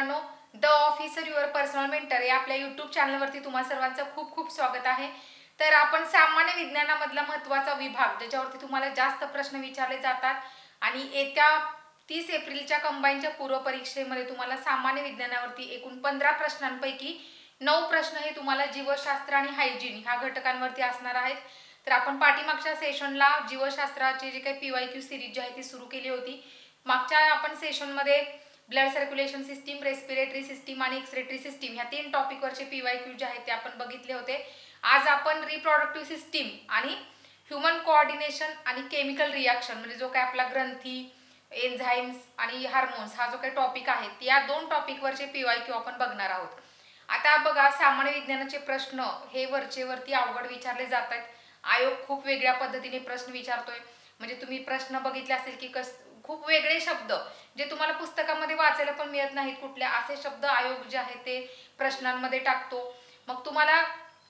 मित्रांनो, the officer your personal mentor या आपल्या यूट्यूब चॅनलवरती तुम्हा सर्वांचं खूप खूप स्वागत आहे। तर आपण सामान्य विज्ञानामधला महत्त्वाचा विभाग ज्याच्यावरती तुम्हाला जास्त प्रश्न विचारले जातात आणि येत्या 30 एप्रिलच्या कंबाईनच्या पूर्व परीक्षेमध्ये तुम्हाला सामान्य विज्ञानावरती एकूण 15 प्रश्नांपैकी 9 प्रश्न हे तुम्हाला जीवशास्त्र आणि हायजीन ह्या घटकांवरती असणार आहेत। तर आपण पाठीमागच्या सेशनला जीवशास्त्राची जे काही पीवायक्यू सिरीज जी आहे ती सुरू केली होती। मागच्या आपण सेशनमध्ये blood circulation system, respiratory system आणि एक्सरेटरी सिस्टीम ह्या 3 टॉपिकवरचे पीवायक्यू जे आहेत ते आपण बघितले होते। आज आपण रिप्रोडक्टिव्ह सिस्टीम आणि ह्यूमन कोऑर्डिनेशन आणि केमिकल रिॲक्शन म्हणजे जो काय आपला ग्रंथी, एन्झाइम्स आणि हार्मोन्स हा जो काही टॉपिक आहे या 2 टॉपिकवरचे पीवायक्यू आपण बघणार आहोत। आता बघा, सामान्य विज्ञानाचे प्रश्न हे वरती अवघड विचारले जात आहेत। आयोग खूप वेगळ्या पद्धतीने प्रश्न विचारतोय। म्हणजे तुम्ही प्रश्न बघितले असेल की खूप वेगळे शब्द जे तुम्हाला पुस्तकामध्ये वाचायला पण मिळत नाहीत, कुठले असे शब्द आयोग जे आहे ते प्रश्नांमध्ये टाकतो। मग तुम्हाला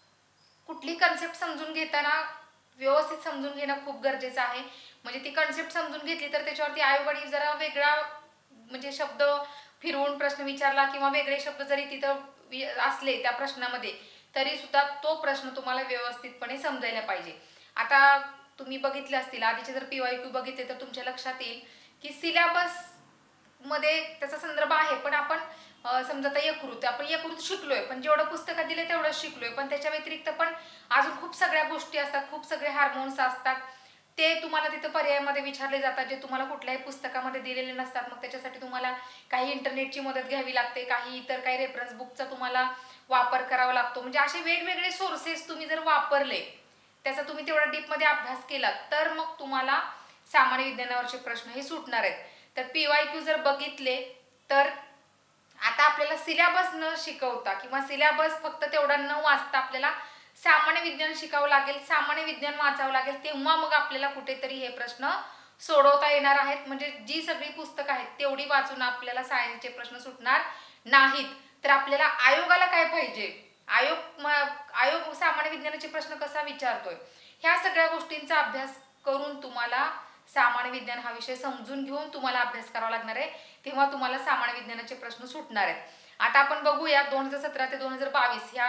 कुठली कन्सेप्ट समजून घेताना व्यवस्थित समजून घेणं खूप गरजेचं आहे। म्हणजे ती कन्सेप्ट समजून घेतली तर त्याच्यावरती आयोगाने जरा वेगळा म्हणजे शब्द फिरवून प्रश्न विचारला किंवा वेगळे शब्द जरी तिथं असले त्या प्रश्नामध्ये तरी सुद्धा तो प्रश्न तुम्हाला व्यवस्थितपणे समजायला पाहिजे। आता तुम्ही बघितले असतील आधीचे जर पीवायक्यू बघितले तर तुमच्या लक्षात येईल की सिलेबस मध्ये त्याचा संदर्भ आहे, पण आपण समजा आता आपण यकृत शिकलोय, पण जेवढं पुस्तकात दिले तेवढंच शिकलोय, पण त्याच्या व्यतिरिक्त पण अजून खूप सगळ्या गोष्टी असतात, खूप सगळे हार्मोन्स असतात, ते तुम्हाला तिथं पर्यायामध्ये विचारले जातात जे तुम्हाला कुठल्याही पुस्तकामध्ये दिलेले नसतात। मग त्याच्यासाठी तुम्हाला काही इंटरनेटची मदत घ्यावी लागते, काही इतर काही रेफरन्स बुकचा तुम्हाला वापर करावा लागतो। म्हणजे असे वेगवेगळे सोर्सेस तुम्ही जर वापरले, त्याचा तुम्ही तेवढा डीपमध्ये अभ्यास केला तर मग तुम्हाला सामान्य विज्ञानावरचे प्रश्न हे सुटणार आहेत। तर पीवायक्यू जर बघितले तर आता आपल्याला सिलेबस न शिकवता किंवा सिलेबस फक्त तेवढा न वाचता आपल्याला सामान्य विज्ञान शिकावं लागेल, सामान्य विज्ञान वाचावं लागेल, तेव्हा मग आपल्याला कुठेतरी हे प्रश्न सोडवता येणार आहेत। म्हणजे जी सगळी पुस्तकं आहेत तेवढी वाचून आपल्याला सायन्सचे प्रश्न सुटणार नाहीत। तर आपल्याला आयोगाला काय पाहिजे, आयोग सामान्य विज्ञानाचे प्रश्न कसा विचारतोय ह्या सगळ्या गोष्टींचा अभ्यास करून तुम्हाला सामान्य विज्ञान हा विषय समजून घेऊन तुम्हाला अभ्यास करावा लागणार आहे, तेव्हा तुम्हाला सामान्य विज्ञानाचे प्रश्न सुटणार आहेत। आता आपण बघूया 2017 ते 2022 ह्या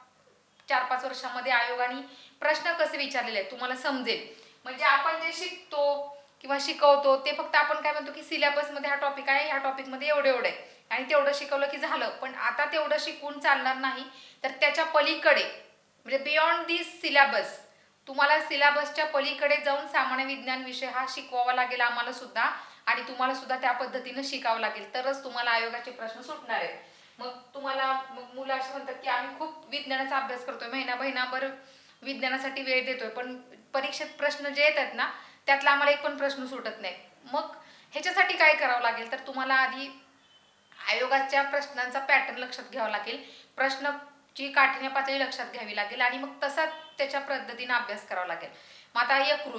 4-5 वर्षांमध्ये आयोगाने प्रश्न कसे विचारलेले आहेत तुम्हाला समजेल। म्हणजे आपण जे शिकतो किंवा शिकवतो ते फक्त आपण काय म्हणतो की सिलेबस मध्ये हा टॉपिक आहे, ह्या टॉपिक मध्ये एवढे आहे आणि तेवढं शिकवलं की झालं, पण आता तेवढं शिकून चालणार नाही। तर त्याच्या पलीकडे म्हणजे बियॉन्ड दिस सिलेबस तुम्हाला सिलेबसच्या पलीकडे जाऊन सामान्य विज्ञान विषय हा शिकवावा लागेल आम्हाला सुद्धा, आणि तुम्हाला सुद्धा त्या पद्धतीने शिकावं लागेल, तरच तुम्हाला आयोगाचे प्रश्न सुटणार आहेत। मग मुलं असे म्हणतात की आम्ही खूप विज्ञानाचा अभ्यास करतोय, महिनाभर विज्ञानासाठी वेळ देतोय, पण परीक्षेत प्रश्न जे येतात ना त्यातला आम्हाला एक पण प्रश्न सुटत नाही। मग ह्याच्यासाठी काय करावं लागेल तर तुम्हाला आधी आयोगाच्या प्रश्नांचा पॅटर्न लक्षात घ्यावा लागेल, प्रश्नाची काठिण्य पातळी लक्षात घ्यावी लागेल आणि मग तसा त्याच्या पद्धतीने अभ्यास करावा लागेल। मग आता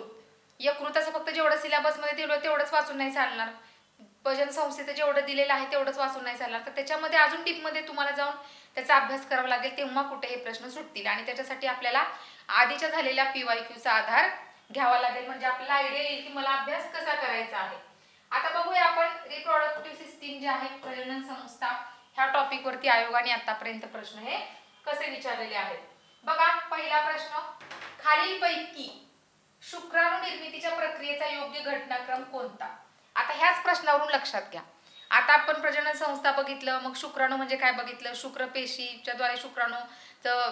यकृताचं फक्त जेवढं सिलेबसमध्ये दिलं तेवढंच वाचून नाही चालणार, पचन संस्थेचं जेवढं दिलेलं आहे तेवढंच वाचून नाही चालणार, तर त्याच्यामध्ये अजून डीपमध्ये तुम्हाला जाऊन त्याचा अभ्यास करावा लागेल, तेव्हा कुठे हे प्रश्न सुटतील। आणि त्याच्यासाठी आपल्याला आधीच्या झालेल्या पीवायक्यूचा आधार घ्यावा लागेल, म्हणजे आपल्याला आयडिया येईल की मला अभ्यास कसा करायचा आहे। आता बघूया आपण रिप्रोडक्टिव्ह सिस्टीम जे आहे, प्रजनन संस्था ह्या टॉपिक वरती आयोगाने आतापर्यंत प्रश्न हे कसे विचारलेले आहेत। बघा, पहिला प्रश्न, खालीलपैकी शुक्राणू निर्मितीच्या प्रक्रियेचा योग्य घटनाक्रम कोणता? आता ह्याच प्रश्नावरून लक्षात घ्या, आता आपण प्रजनन संस्था बघितलं, मग शुक्राणू म्हणजे काय बघितलं, शुक्रपेशीच्या द्वारे शुक्राणूचं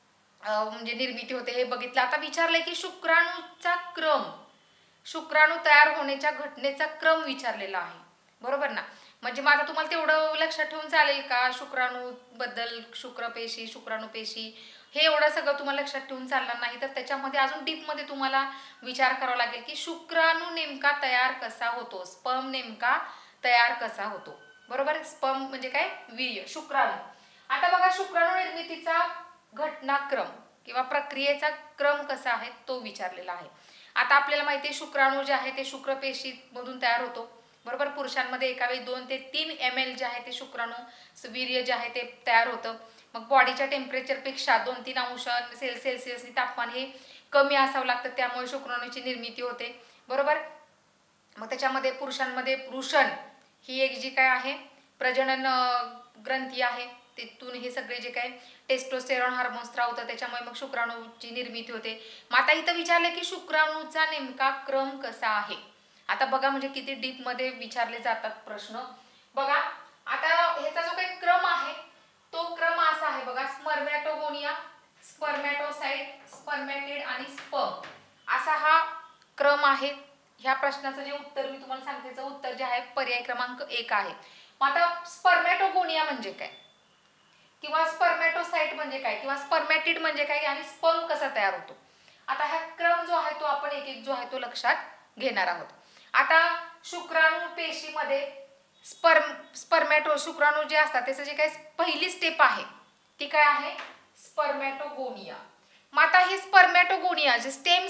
म्हणजे निर्मिती होते हे बघितलं। आता विचारलंय की शुक्राणूचा क्रम, शुक्राणू तयार होण्याच्या घटनेचा क्रम विचारलेला आहे, बरोबर ना? म्हणजे माझं तुम्हाला तेवढं लक्षात ठेवून चालेल का शुक्राणू बद्दल, शुक्रपेशी, शुक्राणूपेशी हे एवढं सगळं तुम्हाला लक्षात ठेवून चालणार नाही, तर त्याच्यामध्ये अजून डीपमध्ये तुम्हाला विचार करावा लागेल की शुक्राणू नेमका तयार कसा होतो, स्पर्म नेमका तयार कसा होतो, बरोबर? स्पर्म म्हणजे काय, वीर्य, शुक्राणू। आता बघा, शुक्राणू निर्मितीचा घटनाक्रम किंवा प्रक्रियेचा क्रम कसा आहे तो विचारलेला आहे। आता आपल्याला माहिती आहे शुक्राणू जे आहे ते शुक्रपेशी मधून तयार होतो, बरोबर? पुरुषांमध्ये एका वेळी 2 ते 3 ml जे आहे ते शुक्राणू वीर्य जे आहे ते तयार होतं। मग बॉडीच्या टेम्परेचरपेक्षा 2-3 अंश सेल्सिअस तापमान हे कमी असावं लागतं, त्यामुळे शुक्राणूची निर्मिती होते, बरोबर? मग त्याच्यामध्ये पुरुषांमध्ये वृषण ही एक जी काय आहे प्रजनन ग्रंथी आहे, तिथून हे सगळे जे काही टेस्टोस्टेरॉन हार्मोन स्त्राव होतं त्याच्यामुळे मग शुक्राणूची निर्मिती होते. मग आता इथं विचारले की शुक्राणूचा नेमका क्रम कसा आहे. आता बघा म्हणजे किती डीप मध्ये विचारले जातात प्रश्न. बघा आता ह्याचा जो काही क्रम आहे तो क्रम असा आहे बघा, स्पर्मॅटोगोनिया, स्पर्मॅटोसाइट, स्पर्मॅटिड आणि स्पर्म असा हा क्रम आहे. ह्या प्रश्नाचं जे उत्तर मी तुम्हाला सांगते त्याचं उत्तर जे आहे पर्याय क्रमांक 1 आहे. मग आता स्पर्मॅटोगोनिया म्हणजे काय किंवा स्पर्मॅटोसाइट म्हणजे काय किंवा स्पर्मॅटिड म्हणजे काय आणि स्पर्म कसा तयार होतो. आता हा क्रम जो आहे तो आपण एक एक जो आहे तो लक्षात घेणार आहोत. आता शुक्राणू पेशीमध्ये स्पर्मॅटो शुक्राणू जे असतात त्याचं जे काही पहिली स्टेप आहे ती काय आहे, स्पर्मॅटोगोनिया. मग आता हे स्पर्मॅटोगोनिया जे स्टेम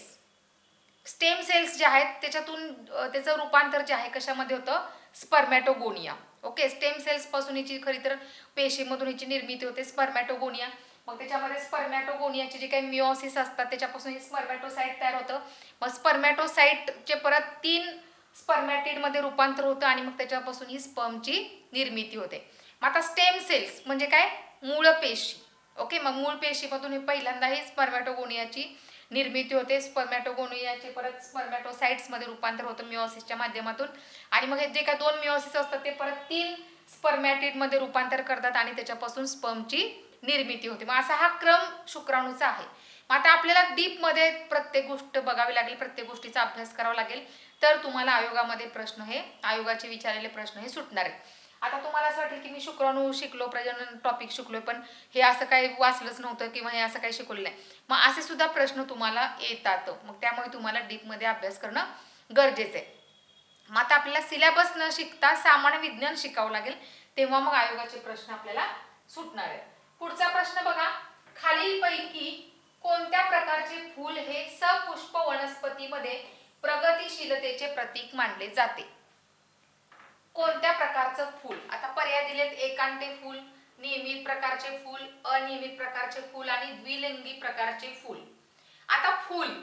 सेल्स जे आहेत त्याच्यातून त्याचं रूपांतर जे आहे कशामध्ये होतं, स्पर्मॅटोगोनिया. ओके, स्टेम सेल्स पासून याची खरी तर पेशीमधून याची निर्मिती होते स्पर्मॅटोगोनिया. मग त्याच्यामध्ये स्पर्मॅटोगोनियाचे जे काही मिओसिस असतात त्याच्यापासून हे स्पर्मॅटोसाइट तयार होतं. मग स्पर्मॅटोसाइटचे परत 3 स्पर्मॅटिड मध्ये रूपांतर होतं आणि मग त्याच्यापासून ही स्पर्मची निर्मिती होते. मग आता स्टेम सेल्स म्हणजे काय, मूळ पेशी. ओके, मग मूळ पेशीमधून हे पहिल्यांदा ही स्पर्मॅटोगोनियाची निर्मिती होते. स्पर्मॅटोगोनियाचे परत स्पर्मॅटोसाइट्स मध्ये रूपांतर होतं मिओसिसच्या माध्यमातून आणि मग हे जे काही 2 मिओसिस असतात ते परत 3 स्पर्मॅटिड मध्ये रूपांतर करतात आणि त्याच्यापासून स्पर्मची निर्मिती होते. मग असा हा क्रम शुक्राणूचा आहे. मग आता आपल्याला डीप मध्ये प्रत्येक गोष्ट बघावी लागेल, प्रत्येक गोष्टीचा अभ्यास करावा लागेल तर तुम्हाला आयोगामध्ये प्रश्न हे आयोगाचे विचारलेले प्रश्न हे सुटणार आहेत. आता तुम्हाला असं वाटेल की मी शुक्राणू शिकलो, प्रजनन टॉपिक शिकलोय, पण हे असं काही वाचलंच नव्हतं किंवा हे असं काही शिकवलं नाही. मग असे सुद्धा प्रश्न तुम्हाला येतात. मग त्यामुळे तुम्हाला डीप मध्ये अभ्यास करणं गरजेचं आहे. मग आता आपल्याला सिलेबस न शिकता सामान्य विज्ञान शिकावं लागेल तेव्हा मग आयोगाचे प्रश्न आपल्याला सुटणार आहेत. पुढचा प्रश्न बघा, खालीलपैकी कोणत्या प्रकारचे फूल हे सपुष्प वनस्पतीमध्ये प्रगतिशीलतेचे प्रतीक मानले जाते. कोणत्या प्रकारचं फूल. आता पर्याय दिलेत, एकांटे फूल, नियमित प्रकारचे फूल, अनियमित प्रकारचे फूल आणि द्विलिंगी प्रकारचे फूल. आता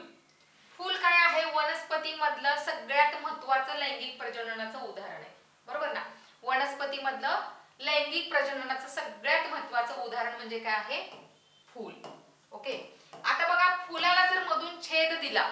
फूल काय आहे, वनस्पतीमधलं सगळ्यात महत्त्वाचं लैंगिक प्रजननाचं उदाहरण आहे. बरोबर ना, वनस्पतीमधलं लैंगिक प्रजननाचं सगळ्यात महत्त्वाचं उदाहरण म्हणजे काय आहे, फूल. ओके, आता बघा फुलाला जर मधून छेद दिला,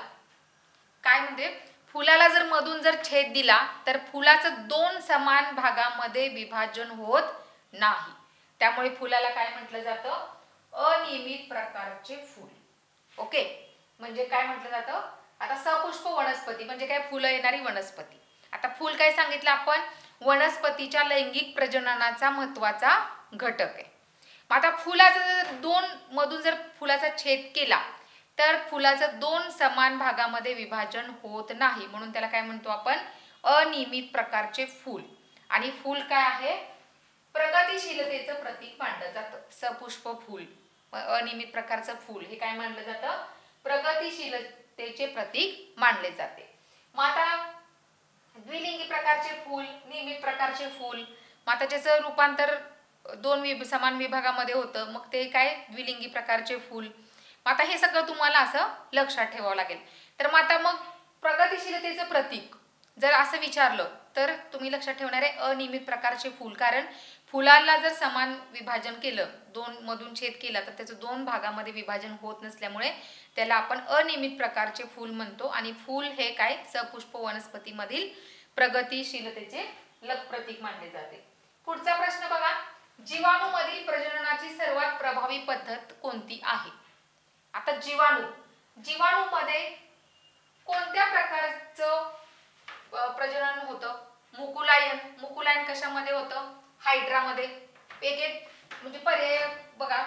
काय म्हणते, फुलाला जर मधून जर छेद दिला तर फुलाचं 2 समान भागामध्ये विभाजन होत नाही. त्यामुळे फुलाला काय म्हटलं जातं, अनियमित प्रकारचे फूल. ओके, म्हणजे काय म्हटलं जातं, आता सपुष्प वनस्पती म्हणजे काय, फुलं येणारी वनस्पती. आता फूल काय सांगितलं आपण, वनस्पतीच्या लैंगिक प्रजननाचा महत्त्वाचा घटक आहे. आता फुलाचा जर 2 मधून जर फुलाचा छेद केला तर फुलाचं 2 समान भागामध्ये विभाजन होत नाही, म्हणून त्याला काय म्हणतो आपण, अनियमित प्रकारचे फूल. आणि फूल काय आहे, प्रगतिशीलतेचं प्रतीक मानलं जातं. सपुष्प फूल, अनियमित प्रकारचं फूल हे काय मानलं जातं, प्रगतिशीलतेचे प्रतीक मानले जाते. मग आता द्विलिंगी प्रकारचे फूल, नियमित प्रकारचे फूल, मग आता ज्याचं रूपांतर 2 समान विभागामध्ये होतं मग ते काय, द्विलिंगी प्रकारचे फूल. आता हे सगळं तुम्हाला असं लक्षात ठेवावं लागेल. तर मग प्रगतिशीलतेचं प्रतीक जर असं विचारलं तर तुम्ही लक्षात ठेवणार आहे अनियमित प्रकारचे फूल. कारण फुलाला जर समान विभाजन केलं, 2 मधून छेद केला तर त्याचं 2 भागामध्ये विभाजन होत नसल्यामुळे त्याला आपण अनियमित प्रकारचे फूल म्हणतो. आणि फूल हे काय, सपुष्प वनस्पतीमधील प्रगतिशीलतेचे प्रतीक मानले जाते. पुढचा प्रश्न बघा, जीवाणूमधील प्रजननाची सर्वात प्रभावी पद्धत कोणती आहे. आता जीवाणूमध्ये कोणत्या प्रकारचं प्रजनन होतं, मुकुलायन कशामध्ये होतं, हायड्रामध्ये. एक म्हणजे पर्याय बघा,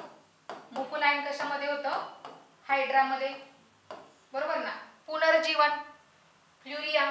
मुकुलायन कशामध्ये होतं, हायड्रामध्ये. बरोबर ना, पुनर्जीवन, फ्लुरिया.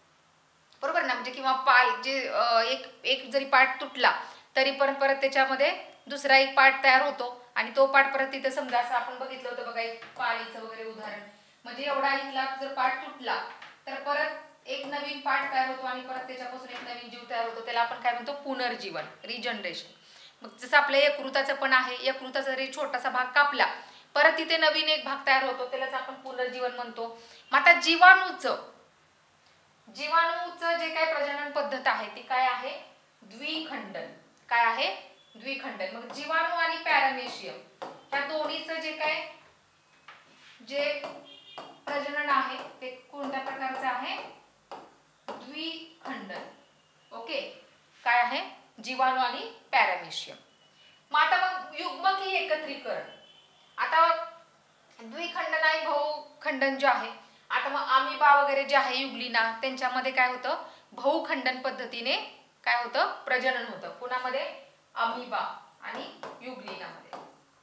बरोबर ना, म्हणजे किंवा पाल जे एक जरी पार्ट तुटला तरी परत त्याच्यामध्ये दुसरा एक पार्ट तयार होतो आणि तो पार्ट परत तिथे, समजा असं आपण बघितलं होतं बघा एक पाळीचं वगैरे उदाहरण, म्हणजे एवढा इथला जर पार्ट तुटला तर परत एक नवीन पार्ट तयार होतो आणि परत त्याच्यापासून एक नवीन जीव तयार होतो. त्याला आपण काय म्हणतो, पुनर्जीवन, रिजनरेशन. मग जसं आपल्या यकृताचं पण आहे, यकृताचा जरी छोटासा भाग कापला परत तिथे नवीन एक भाग तयार होतो, त्यालाच आपण पुनर्जीवन म्हणतो. मग आता जीवाणूचं जे काय प्रजनन पद्धत आहे ती काय आहे, द्विखंडन. काय आहे, द्विखंडन. मग जीवाणू आणि पॅरामेशियम ह्या दोन्हीचं जे काय जे प्रजनन आहे ते कोणत्या प्रकारचं आहे, द्विखंडन. ओके, काय आहे, जीवाणू आणि पॅरामेशियम. मग आता मग युग्मकीय एकत्रीकरण. आता द्विखंडन आणि बहुखंडन जे आहे, आता मग अमिबा वगैरे जे आहे युग्लिना, त्यांच्यामध्ये काय होतं, बहुखंडन पद्धतीने काय होतं, प्रजनन होतं. कुणामध्ये, अमिबा आणि युग्लिनामध्ये.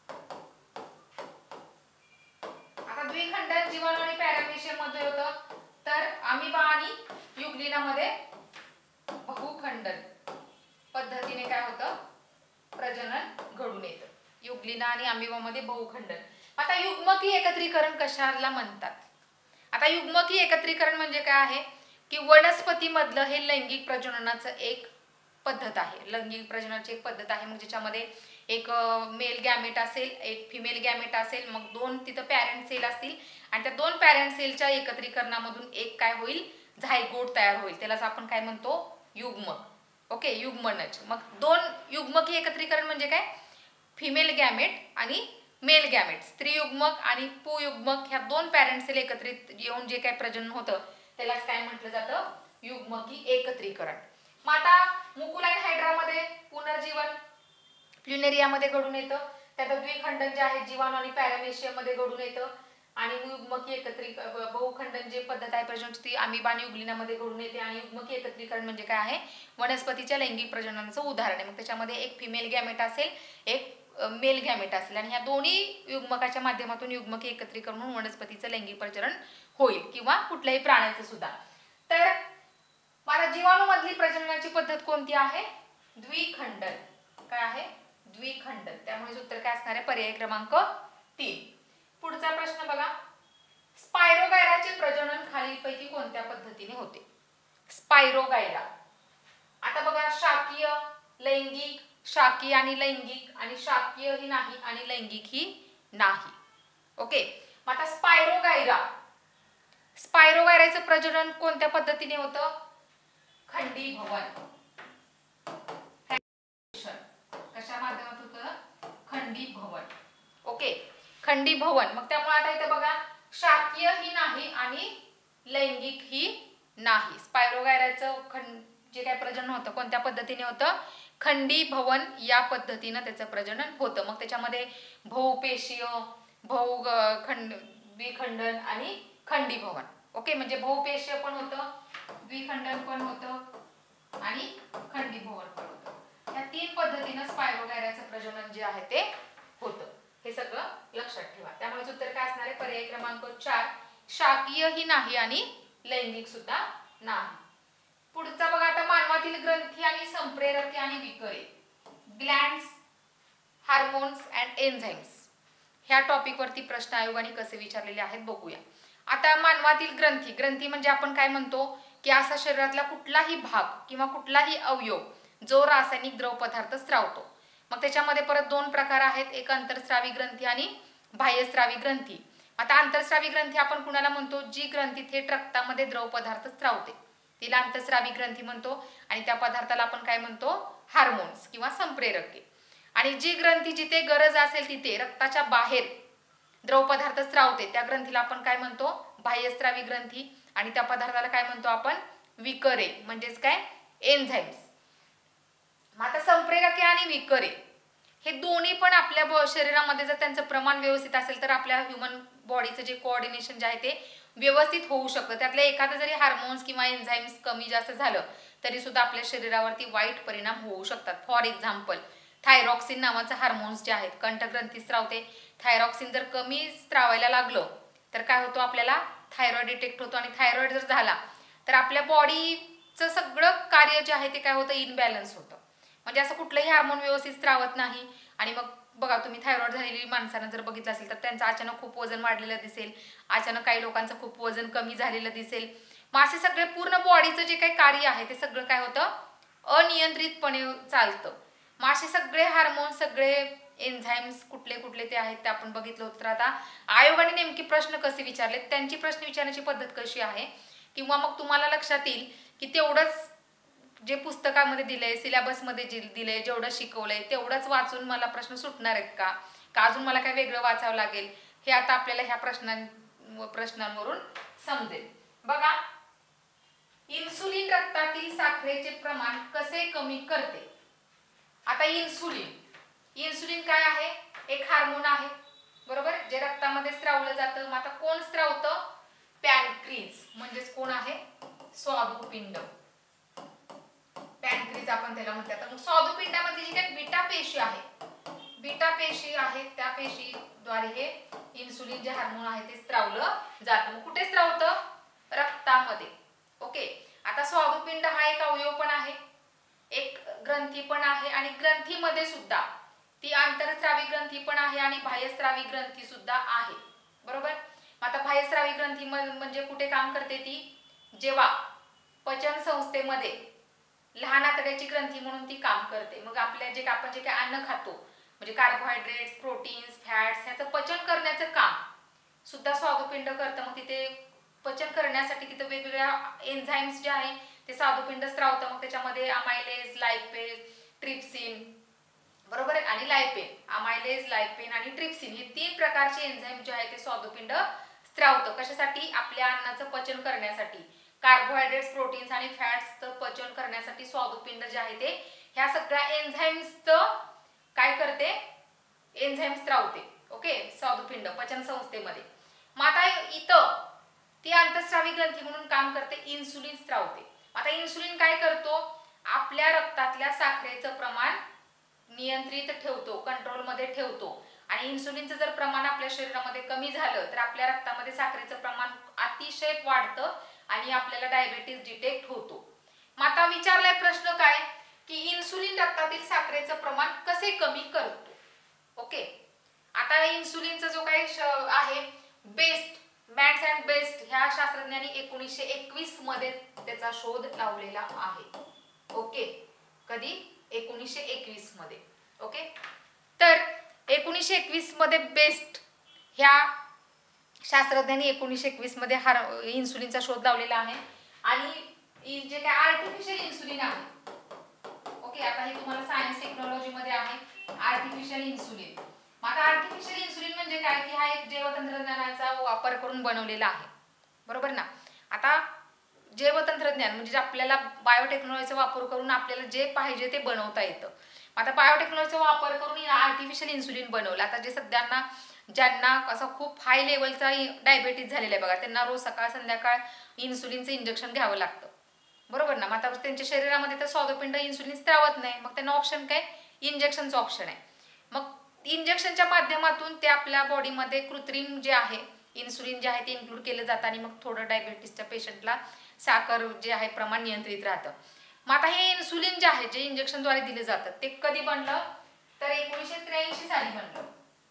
आता द्विखंडन जीवाणू आणि पॅरामेशियम मध्ये होतं, तर अमिबा आणि युग्लिनामध्ये बहुखंडन पद्धतीने काय होतं, प्रजनन घडून येतं. युग्लिना आणि अमिबा मध्ये बहुखंडन. आता युग्मकीय एकत्रीकरण कशाला म्हणतात. आता युग्मकीय एकत्रीकरण म्हणजे काय आहे की वनस्पती मधलं हे लैंगिक प्रजननाचं एक पद्धत आहे. लैंगिक प्रजननाची एक पद्धत आहे. मग ज्याच्यामध्ये एक मेल गॅमेट असेल, एक फिमेल गॅमेट असेल, मग दोन तिथं पॅरेंट सेल असतील आणि त्या दोन पॅरेंट सेलच्या एकत्रीकरणामधून एक काय होईल, झायगोट तयार होईल. त्यालाच आपण काय म्हणतो, युग्मक. ओके, युग्मनज. मग दोन युग्मकीय एकत्रीकरण म्हणजे काय, फिमेल गॅमेट आणि मेल गॅमेट, स्त्री युग्मक आणि पुयुग्मक ह्या दोन पॅरेंट सेल एकत्रित येऊन जे काय प्रजनन होतं त्यालाच काय म्हटलं जातं, युग्मकीय एकत्रीकरण. मग आता मुकुलाइन हायड्रामध्ये पुनर्जीवन प्लुनेरियामध्ये घडून येतं. त्यात द्विखंडन जे आहे जीवाणू आणि पॅरामेशियम मध्ये घडून येतं. आणि युग्मकीय एकत्रीकरण बहुखंडन जे पद्धत आहे प्रजननाची ती अमिबा आणि युग्लिनामध्ये घडून येते. आणि युग्मकीय एकत्रीकरण म्हणजे काय आहे, वनस्पतीच्या लैंगिक प्रजननाचं उदाहरण आहे. मग त्याच्यामध्ये एक फिमेल गॅमेट असेल, एक मेल गॅमेट असेल आणि ह्या दोन्ही युग्मकाच्या माध्यमातून युग्मकीय एकत्रीकरण होऊन वनस्पतीचं लैंगिक प्रजनन होईल किंवा कुठल्याही प्राण्याचं सुद्धा. तर मला जीवाणू मधली प्रजननाची पद्धत कोणती आहे, द्विखंडन. काय आहे, द्विखंडन. त्यामुळे उत्तर काय असणार आहे, पर्याय क्रमांक 3. पुढचा प्रश्न बघा, स्पायरोगायराचे प्रजनन खालीलपैकी कोणत्या पद्धतीने होते. स्पायरोगायरा. आता बघा, शाकीय, लैंगिक, शाकीय आणि लैंगिक, आणि शाकीय ही नाही आणि लैंगिक ही नाही. ओके, मग आता स्पायरोगायराचं प्रजनन कोणत्या पद्धतीने होतं, खंडीभवन. कशा माध्यमात होतं, खंडीभवन. ओके, खंडीभवन. मग त्यामुळे आता इथे बघा, शाकीय ही नाही आणि लैंगिक ही नाही. स्पायरोगायराचं जे काय प्रजनन होतं कोणत्या पद्धतीने होतं, खंडीभवन या पद्धतीने त्याचं प्रजनन होतं. मग त्याच्यामध्ये बहुपेशीय, द्विखंडन आणि खंडीभवन. ओके, म्हणजे बहुपेशीय पण होतं, द्विखंडन पण होतं आणि खंडीभवन पण होतं. या 3 पद्धतीने स्पायरोगायराचं प्रजनन जे आहे ते होतं. हे सगळं लक्षात ठेवा. त्यामुळे उत्तर काय असणार आहे, पर्याय क्रमांक 4, शाकीय ही नाही आणि लैंगिक सुद्धा नाही. पुढचा बघा, आता मानवातील ग्रंथी आणि संप्रेरके आणि विकरे, ग्लँड्स, हार्मोन्स अँड एन्झाइम्स ह्या टॉपिक वरती प्रश्न आयोगाने कसे विचारलेले आहेत बघूया. आता मानवातील ग्रंथी म्हणजे आपण काय म्हणतो की असा शरीरातला कुठलाही भाग किंवा कुठलाही अवयव जो रासायनिक द्रव पदार्थ स्रावतो. मग त्याच्यामध्ये परत 2 प्रकार आहेत, एक अंतरस्रावी ग्रंथी आणि बाह्यस्रावी ग्रंथी. आता अंतरस्रावी ग्रंथी आपण कुणाला म्हणतो, जी ग्रंथी थेट रक्तामध्ये द्रव पदार्थ स्रावते तिला अंतस्रावी ग्रंथी म्हणतो. आणि त्या पदार्थाला आपण काय म्हणतो, हार्मोन्स किंवा संप्रेरके. आणि जी ग्रंथी जिथे गरज असेल तिथे रक्ताच्या बाहेर द्रव पदार्थ स्रावते त्या ग्रंथीला आपण काय म्हणतो, बाह्यस्रावी ग्रंथी. आणि त्या पदार्थाला काय म्हणतो आपण, विकरे म्हणजेच काय, एन्झाइम्स. आता संप्रेरके आणि विकरे हे दोन्ही पण आपल्या शरीरामध्ये जर त्यांचं प्रमाण व्यवस्थित असेल तर आपल्या ह्युमन बॉडीचं जे कोऑर्डिनेशन जे आहे ते व्यवस्थित होऊ शकतं. त्यातलं एखादं जरी हार्मोन्स किंवा एन्झाइम्स कमी जास्त झालं तरी सुद्धा आपल्या शरीरावरती वाईट परिणाम होऊ शकतात. फॉर एक्झाम्पल, थायरॉक्सिन नावाचं हार्मोन्स जे आहेत, कंठग्रंथी स्रावते. थायरॉक्सिन जर कमी स्रावायला लागलं तर काय होतं, आपल्याला थायरॉइड डिटेक्ट होतो. आणि थायरॉइड जर झाला तर आपल्या बॉडीचं सगळं कार्य जे आहे ते काय होतं, इनबॅलन्स होतं. म्हणजे असं कुठलंही हार्मोन व्यवस्थित स्रावत नाही. आणि मग बघा, तुम्ही थायरॉइड झालेली माणसांना जर बघितलं असेल तर त्यांचं अचानक खूप वजन वाढलेलं दिसेल, अचानक काही लोकांचं खूप वजन कमी झालेलं दिसेल. मग असे सगळे पूर्ण बॉडीचं जे काही कार्य आहे ते सगळं काय होतं, अनियंत्रितपणे चालतं. मग असे सगळे हार्मोन, सगळे एन्झाइम्स कुठले कुठले ते आहेत ते आपण बघितलं होतं. तर आता आयोगाने नेमके प्रश्न कसे विचारले, त्यांची प्रश्न विचारण्याची पद्धत कशी आहे, किंवा मग तुम्हाला लक्षात येईल की तेवढंच जे पुस्तकामध्ये दिलंय, सिलेबसमध्ये दिलंय, जेवढं शिकवलंय तेवढंच वाचून मला प्रश्न सुटणार आहेत का अजून मला काय वेगळं वाचावं लागेल, हे आता आपल्याला ह्या प्रश्नांवरून समजेल. बघा, इन्सुलिन रक्तातील साखरेचे प्रमाण कसे कमी करते. आता इन्सुलिन काय आहे, एक हार्मोन आहे बरोबर, जे रक्तामध्ये स्त्रावलं जातं. मग आता कोण स्त्रावतं, पॅनक्रीज, म्हणजेच कोण आहे, स्वादुपिंड. पॅनक्रीज आपण त्याला म्हणतात. तर मग स्वादुपिंडामध्ये जी काही बीटा पेशी आहे, त्या पेशीद्वारे हे इन्सुलिन जे हार्मोन आहे ते स्त्रावलं जातं. मग कुठे स्त्रावतं, रक्तामध्ये. ओके, आता स्वादुपिंड हा एक अवयव पण आहे, एक ग्रंथी पण आहे, आणि ग्रंथीमध्ये सुद्धा ती आंतरस्रावी ग्रंथी पण आहे आणि बाह्यस्रावी ग्रंथी सुद्धा आहे बरोबर. आता बाह्यस्रावी ग्रंथी म्हणजे कुठे काम करते ती, जेव्हा पचन संस्थेमध्ये लहान आतड्याची ग्रंथी म्हणून ती काम करते. मग आपण जे काही अन्न खातो, म्हणजे कार्बोहायड्रेट्स, प्रोटीन्स, फॅट्स, ह्याचं पचन करण्याचं काम सुद्धा स्वादुपिंड करतं. मग तिथे पचन करण्यासाठी तिथे वेगवेगळ्या एन्झाईम्स जे आहे ते स्वादुपिंड स्त्रावतं. मग त्याच्यामध्ये अमायलेज, लायपेज, ट्रिप्सिन बरोबर आहे, आणि लायपेन, अमायलेज, लायपेन आणि ट्रिप्सिन हे 3 प्रकारचे एन्झाईम जे आहे ते स्वादुपिंड स्त्रावतं. कशासाठी, आपल्या अन्नाचं पचन करण्यासाठी. कार्बोहायड्रेट्स, प्रोटीन्स आणि फॅट्सचं पचन करण्यासाठी स्वादुपिंड जे आहे ते ह्या सगळ्या एन्झाईम्सचं काय करते, एन्झाईम स्त्रावते. ओके, स्वादुपिंड पचन संस्थेमध्ये. मग आता इथं ती आंतरस्रावी ग्रंथी म्हणून काम करते, इन्सुलिन स्त्रावते. आता इन्सुलिन काय करतो, आपल्या रक्तातल्या साखरेचं प्रमाण नियंत्रित ठेवतो, कंट्रोलमध्ये ठेवतो. आणि इन्सुलिनचं जर प्रमाण आपल्या शरीरामध्ये कमी झालं तर आपल्या रक्तामध्ये साखरेचं प्रमाण अतिशय वाढतं आणि आपल्याला डायबिटीज डिटेक्ट होतो. मग आता विचारलाय प्रश्न काय, की इन्सुलिन रक्तातील साखरेचं प्रमाण कसे कमी करतो. ओके, आता इन्सुलिनचा जो काही आहे, मॅट्स अँड बेस्ट ह्या शास्त्रज्ञांनी 1921 मध्ये त्याचा शोध लावलेला आहे. ओके, कधी, 1921 मध्ये. ओके, तर 1921 मध्ये बेस्ट ह्या शास्त्रज्ञांनी 1921 मध्ये इन्सुलिनचा शोध लावलेला आहे. आणि जे काय आर्टिफिशियल इन्सुलिन आहे, ओके, आता हे तुम्हाला सायन्स टेक्नॉलॉजी मध्ये आहे आर्टिफिशियल इन्सुलिन. आता आर्टिफिशियल इन्सुलिन म्हणजे काय, की हा एक जैवतंत्रज्ञानाचा वापर करून बनवलेला आहे बरोबर ना. आता जैवतंत्रज्ञान म्हणजे आपल्याला बायोटेक्नॉलॉजीचा वापर करून आपल्याला जे पाहिजे ते बनवता येतं. आता बायोटेक्नॉलॉजीचा वापर करून आर्टिफिशियल इन्सुलिन बनवलं. आता जे ज्यांना असं खूप हाय लेवलचा डायबिटीज झालेला आहे बघा, त्यांना रोज सकाळ संध्याकाळ इन्सुलिनचं इंजेक्शन घ्यावं लागतं बरोबर ना. मग आता त्यांच्या शरीरामध्ये तर स्वादुपिंड इन्सुलिन स्त्रावत नाही, मग त्यांना ऑप्शन काय, इंजेक्शनचं ऑप्शन आहे. मग इंजेक्शनच्या माध्यमातून ते आपल्या बॉडीमध्ये कृत्रिम जे आहे इन्सुलिन जे आहे ते इन्क्लूड केलं जातं आणि मग थोडं डायबिटीसच्या पेशंटला साखर जे आहे प्रमाण नियंत्रित राहतं. मग आता हे इन्सुलिन जे आहे जे इंजेक्शनद्वारे दिले जातात ते कधी बनलं, तर 1983 साली बनलं.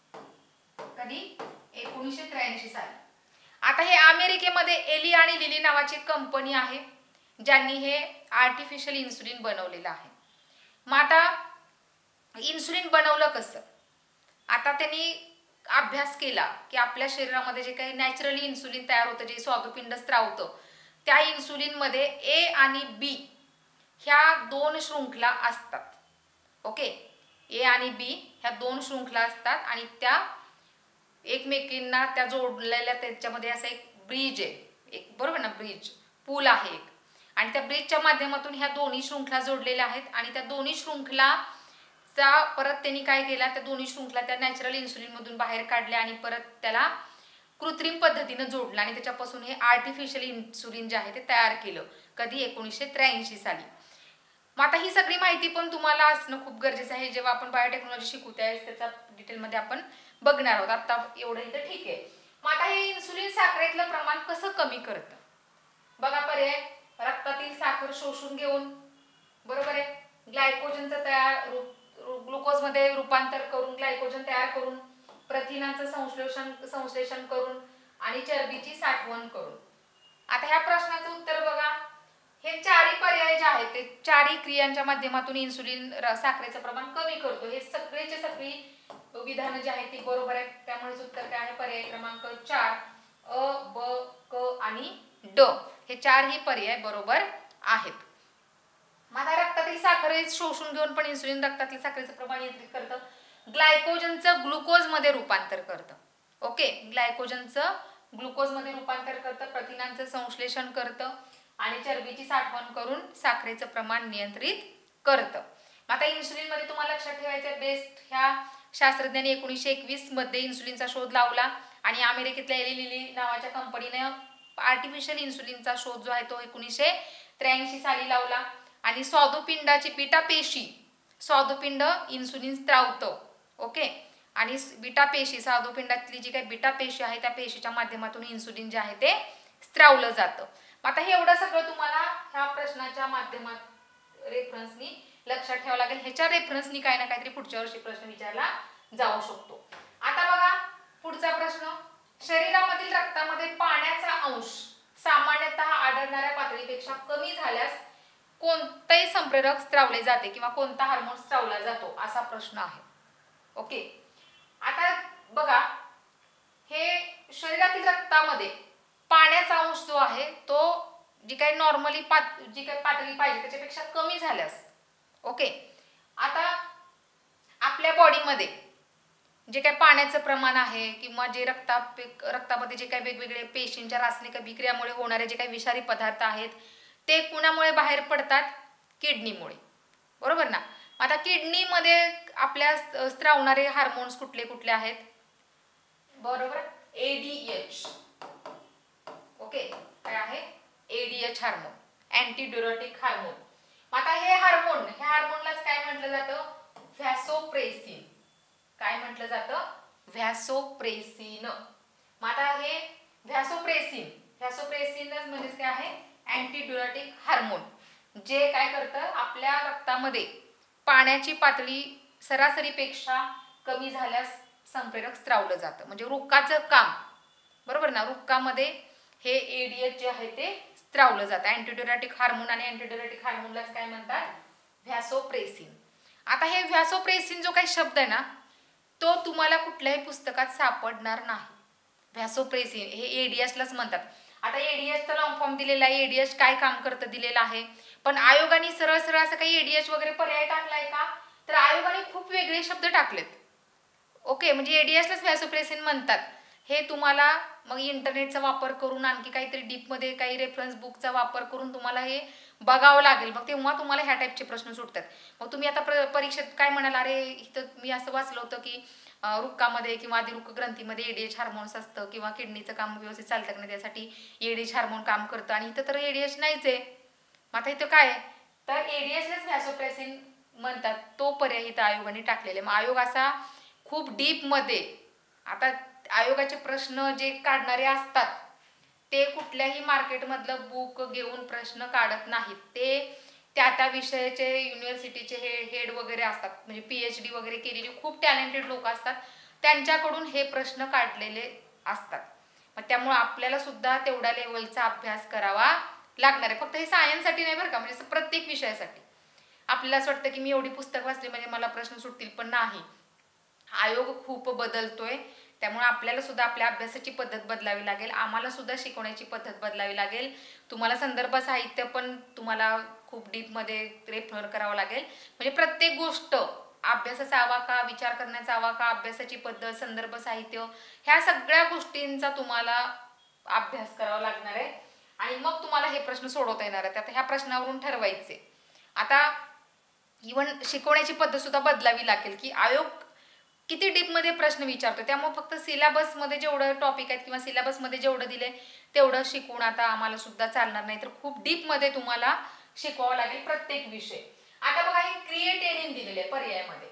कधी, 1983 साली. आता हे अमेरिकेमध्ये एली आणि लिली नावाची कंपनी आहे ज्यांनी हे आर्टिफिशियल इन्सुलिन बनवलेलं आहे. मग आता इन्सुलिन बनवलं कसं, आता त्यांनी अभ्यास केला की आपल्या शरीरामध्ये जे काही नॅचरली इन्सुलिन तयार होतं, जे स्वादुपिंड स्त्रावतं, त्या इन्सुलिनमध्ये ए आणि बी ह्या 2 शृंखला असतात. ओके, ए आणि बी ह्या 2 शृंखला असतात आणि त्या एकमेकींना त्या जोडलेल्या, त्याच्यामध्ये असं एक ब्रिज आहे, एक बरोबर ना, ब्रिज पूल आहे एक, आणि त्या ब्रिजच्या माध्यमातून ह्या दोन्ही शृंखला जोडलेल्या आहेत. आणि त्या दोन्ही शृंखलाचा परत त्यांनी काय केला, त्या दोन्ही शृंखला त्या नॅचरल इन्सुलिन मधून बाहेर काढल्या आणि परत त्याला कृत्रिम पद्धतीने जोडलं आणि त्याच्यापासून हे आर्टिफिशियल इन्सुलिन जे आहे ते तयार केलं. कधी, 1983 साली. मग आता ही सगळी माहिती पण तुम्हाला असणं खूप गरजेचं आहे. जेव्हा आपण बायोटेक्नॉलॉजी शिकू त्यावेळेस त्याचा डिटेलमध्ये आपण बघणार आहोत. आता एवढं इथं ठीक आहे. मग आता हे इन्सुलिन साखरेतलं प्रमाण कसं कमी करतं, बघा पर्याय, रक्तातील साखर शोषून घेऊन बरोबर आहे, ग्लायकोजनचं ग्लुकोजमध्ये रूपांतर करून ग्लायकोजन तयार करून, प्रथिनांचं संश्लेषण करून आणि चरबीची साठवण करून. आता ह्या प्रश्नाचं उत्तर बघा, हे 4 पर्याय जे आहेत ते 4 क्रियांच्या माध्यमातून इन्सुलिन साखरेचं प्रमाण कमी करतो. हे सगळेचे सगळी विधानं जी आहेत ती बरोबर आहेत. त्यामुळे उत्तर काय आहे, पर्याय क्रमांक 4 अ, ब, क आणि ड हे 4 पर्याय बरोबर आहेत. मग आता रक्तातील साखर शोषून घेऊन पण इन्सुलिन रक्तातील साखरेचं प्रमाण नियंत्रित करतं. ग्लायकोजनचं ग्लुकोजमध्ये रूपांतर करतं. ओके, ग्लायकोजनचं ग्लुकोजमध्ये रूपांतर करतं, प्रथिनांचं संश्लेषण करतं आणि चरबीची साठवण करून साखरेचं प्रमाण नियंत्रित करतं. आता इन्सुलिनमध्ये तुम्हाला लक्षात ठेवायचं, बेस्ट ह्या शास्त्रज्ञांनी 1921 मध्ये इन्सुलिनचा शोध लावला आणि अमेरिकेतल्या एली लिली नावाच्या कंपनीने आर्टिफिशियल इन्सुलिनचा शोध जो आहे तो 1983 साली लावला. आणि स्वादुपिंडाची बीटा पेशी, स्वादुपिंड इन्सुलिन स्त्रावतं. ओके, आणि बीटा पेशी, स्वादुपिंडातली जी काही बीटा पेशी आहे त्या पेशीच्या माध्यमातून इन्सुलिन जे आहे ते स्त्रावलं जातं. आता हे एवढं सगळं तुम्हाला ह्या प्रश्नाच्या माध्यमात रेफरन्सनी लक्षात ठेवावं लागेल. ह्याच्या रेफरन्सनी काही ना काहीतरी पुढच्या वर्षी प्रश्न विचारला जाऊ शकतो. आता बघा पुढचा प्रश्न, शरीरामधील रक्तामध्ये पाण्याचा अंश सामान्यतः आढळणाऱ्या पातळीपेक्षा कमी झाल्यास कोणतेही संप्रेरक स्त्रावले जाते किंवा कोणता हार्मोन स्त्रावला जातो, असा प्रश्न आहे. ओके, आता बघा हे शरीरातील रक्तामध्ये पाण्याचा अंश जो आहे तो जी काही नॉर्मली जी काही पातळी पाहिजे त्याच्यापेक्षा कमी झाल्यास, ओके, आता आपल्या बॉडीमध्ये जे काही पाण्याचं प्रमाण आहे किंवा जे रक्तामध्ये जे काही वेगवेगळे पेशींच्या रासायनिक अभिक्रियामुळे होणारे जे काही विषारी पदार्थ आहेत ते कुणामुळे बाहेर पडतात, किडनीमुळे, बरोबर ना. आता किडनीमध्ये आपल्या स्त्रावणारे हार्मोन्स कुठले कुठले आहेत, बरोबर, ADH. ओके, काय आहे, ADH हार्मोन, अँटीड्युरेटिक हार्मोन. आता हे हार्मोनलाच काय म्हटलं जातं, व्हॅसोप्रेसिन. काय म्हटलं जातं, व्हॅसोप्रेसिन. मग आता हे व्हॅसोप्रेसिन म्हणजे काय आहे, अँटीड्युरेटिक हार्मोन, जे काय करतं, आपल्या रक्तामध्ये पाण्याची पातळी सरासरीपेक्षा कमी झाल्यास संप्रेरक स्त्रावलं जातं. म्हणजे रुक्काचं काम, बरोबर ना, रुक्कामध्ये हे ADH जे आहे ते स्त्रावलं जातं. अँटीड्युरेटिक हार्मोन आणि अँटीड्युरेटिक हार्मोनलाच काय म्हणतात, व्हॅसोप्रेसिन. आता हे व्हॅसोप्रेसिन जो काही शब्द आहे ना तो तुम्हाला कुठल्याही पुस्तकात सापडणार नाही. व्हॅसोप्रेसिन हे ADHलाच म्हणतात. आता ADHचा लॉंग फॉर्म दिलेला आहे, ADH काय काम करतं दिलेलं आहे, पण आयोगाने सरळ सरळ असं काही ADH वगैरे पर्याय टाकलाय का, तर आयोगाने खूप वेगळे शब्द टाकलेत. ओके, म्हणजे ADHलाच व्हॅसोप्रेसिन म्हणतात. हे तुम्हाला मग इंटरनेटचा वापर करून आणखी काहीतरी डीपमध्ये काही रेफरन्स बुकचा वापर करून तुम्हाला हे बघावं लागेल, मग तेव्हा तुम्हाला ह्या टाईपचे प्रश्न सुटतात. मग तुम्ही आता परीक्षेत काय म्हणाल, अरे इथं मी असं वाचलं होतं की रुक्कामध्ये किंवा अधिरुक्क ग्रंथीमध्ये ADH हार्मोन्स असतं किंवा किडनीचं काम व्यवस्थित चालतं का नाही त्यासाठी ADH हार्मोन काम करतं, आणि इथं तर ADH नाहीच आहे. मग आता इथं काय आहे, तर ADHलाच व्हॅसोप्रेसिन म्हणतात, तो पर्याय इथं आयोगाने टाकलेला आहे. मग आयोग असा खूप डीपमध्ये, आता आयोगाचे प्रश्न जे काढणारे असतात ते कुठल्याही मार्केटमधलं बुक घेऊन प्रश्न काढत नाहीत. ते त्या विषयाचे युनिव्हर्सिटीचे हेड वगैरे असतात, म्हणजे PhD वगैरे केलेली खूप टॅलेंटेड लोक असतात, त्यांच्याकडून हे प्रश्न काढलेले असतात. मग त्यामुळे आपल्याला सुद्धा तेवढ्या लेवलचा अभ्यास करावा लागणार आहे. फक्त हे सायन्ससाठी नाही बरं का, म्हणजे प्रत्येक विषयासाठी. आपल्याला असं वाटतं की मी एवढी पुस्तक वाचली म्हणजे मला प्रश्न सुटतील, पण नाही. आयोग खूप बदलतोय, त्यामुळे आपल्याला सुद्धा आपल्या अभ्यासाची पद्धत बदलावी लागेल, आम्हाला सुद्धा शिकवण्याची पद्धत बदलावी लागेल. तुम्हाला संदर्भ साहित्य पण तुम्हाला खूप डीपमध्ये रेफर करावं लागेल. म्हणजे प्रत्येक गोष्ट, अभ्यासाचा आवाका, विचार करण्याचा आवाका, अभ्यासाची पद्धत, संदर्भ साहित्य, ह्या सगळ्या गोष्टींचा तुम्हाला अभ्यास करावा लागणार आहे आणि मग तुम्हाला हे प्रश्न सोडवता येणार आहेत. आता ह्या प्रश्नावरून ठरवायचे. आता इव्हन शिकवण्याची पद्धत सुद्धा बदलावी लागेल की आयोग किती डीपमध्ये प्रश्न विचारतो. त्यामुळे फक्त सिलेबसमध्ये जेवढं टॉपिक आहेत किंवा सिलेबसमध्ये जेवढं दिले तेवढं शिकवून आता आम्हाला सुद्धा चालणार नाही, तर खूप डीपमध्ये तुम्हाला शिकवावं लागेल प्रत्येक विषय. आता बघा हे क्रिएटिनिन दिलेले पर्यायामध्ये.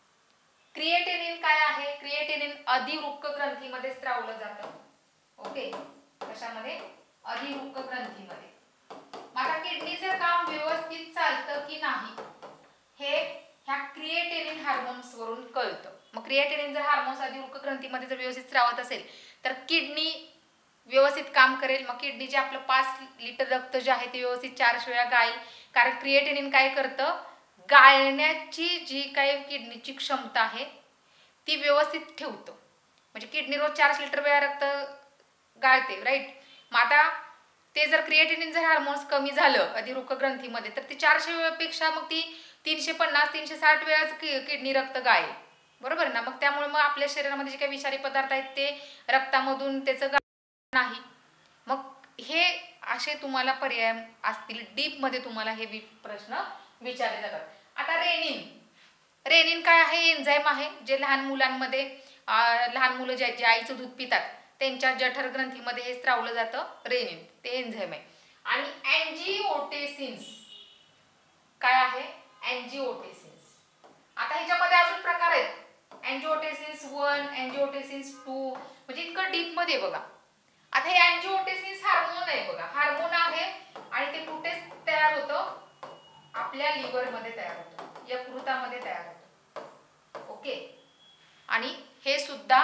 क्रिएटिनिन काय आहे, क्रिएटिनिन अधिवृक्क ग्रंथीमध्ये स्त्रावलं जातं. ओके, कशामध्ये, अधिवृक्क ग्रंथीमध्ये. आता किडनीचं काम व्यवस्थित चालतं की नाही हे ह्या क्रिएटिनिन हार्मोन्स वरून कळतं. मग क्रिएटिनिन जर हार्मोन्स अधिवृक्क ग्रंथीमध्ये जर व्यवस्थित स्रावत असेल तर किडनी व्यवस्थित काम करेल. मग किडनी जे आपलं 5 लिटर रक्त जे आहे ते व्यवस्थित 4 वेळा गाळेल, कारण क्रिएटिनिन काय करतं, गाळण्याची जी काही किडनीची क्षमता आहे ती व्यवस्थित ठेवतं. म्हणजे किडनी रोज 4 लिटर वेळा रक्त गाळते, राईट. मग आता ते जर क्रिएटिनिन जर हार्मोन्स कमी झालं अधिरूक ग्रंथीमध्ये तर ती 400 वेळेपेक्षा मग ती 350 360 वेळाच किडनी रक्त गाळेल, बरोबर ना. मग त्यामुळे मग आपल्या शरीरामध्ये जे काही विषारी पदार्थ आहेत ते रक्तामधून त्याचं नाही. मग हे असे तुम्हाला पर्याय असतील, डीपमध्ये तुम्हाला हे प्रश्न विचारले जातात. आता रेनिन काय आहे? एन्झाईम आहे जे लहान मुलांमध्ये लहान मुलं जे आईचं दूध पितात त्यांच्या जठर ग्रंथीमध्ये हे स्त्रावलं जातं. रेनिन ते एन्झाईम आहे. आणि अँजिओटेन्सिन्स काय आहे? अँजिओटेन्सिन्स. आता ह्याच्यामध्ये अजून प्रकार आहेत. अँजिओटेन्सिन्स 1, अँजिओटेन्सिन्स 2, म्हणजे इतकं डीप मध्ये बघा. आता हे अँजिओटेन्सिन्स हार्मोन आहे बघा, हार्मोन आहे आणि ते कुठे तयार होतं? आपल्या लिव्हर मध्ये तयार होतं, यकृतामध्ये तयार होतं. ओके. आणि हे सुद्धा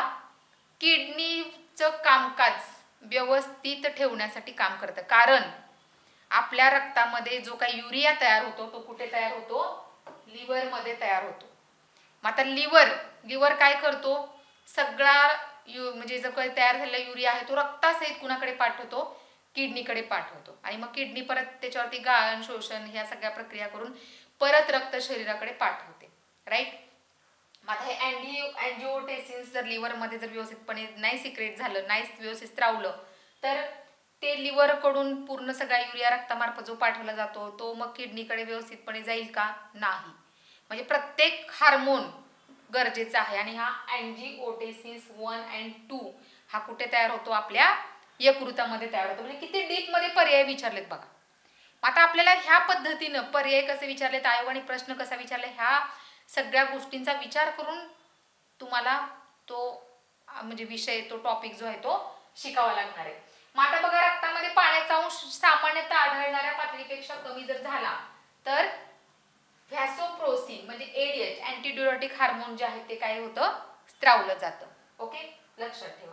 किडनीचं कामकाज व्यवस्थित ठेवण्यासाठी काम करतं. कारण आपल्या रक्तामध्ये जो काही युरिया तयार होतो तो कुठे तयार होतो? लिव्हर मध्ये तयार होतो. मग आता लिव्हर काय करतो? सगळा म्हणजे जो काही तयार झालेला युरिया आहे तो रक्तासहित कुणाकडे पाठवतो? किडनीकडे पाठवतो. आणि मग किडनी परत त्याच्यावरती गाळण शोषण ह्या सगळ्या प्रक्रिया करून परत रक्त शरीराकडे पाठवते, राईट. मग आता हे अँजिओटेन्सिन्स जर लिव्हरमध्ये जर व्यवस्थितपणे नाही सिक्रेट झालं, नाही व्यवस्थित स्त्रावलं तर ते लिव्हरकडून पूर्ण सगळा युरिया रक्तामार्फत जो पाठवला जातो तो मग किडनीकडे व्यवस्थितपणे जाईल का? नाही. म्हणजे प्रत्येक हार्मोन गरजेचा आहे. आणि हा अँजिओटेन्सिन्स 1 आणि 2 हा कुठे तयार होतो? आपल्या यकृतामध्ये तयार होतो. म्हणजे किती डीप मध्ये पर्याय विचारलेत बघा. आता आपल्याला ह्या पद्धतीनं पर्याय कसे विचारलेत, आयोगाने प्रश्न कसा विचारले, ह्या सगळ्या गोष्टींचा विचार करून तुम्हाला तो म्हणजे विषय, तो टॉपिक जो आहे तो शिकावा लागणार आहे. मग आता बघा, रक्तामध्ये पाण्याचा अंश सामान्यतः आढळणाऱ्या पातळीपेक्षा कमी जर झाला तर व्हॅसोप्रोसिन म्हणजे एडीएच अँटीड्युरेटिक हार्मोन जे आहे ते काय होतं? स्त्रावलं जातं. ओके, लक्षात ठेवा.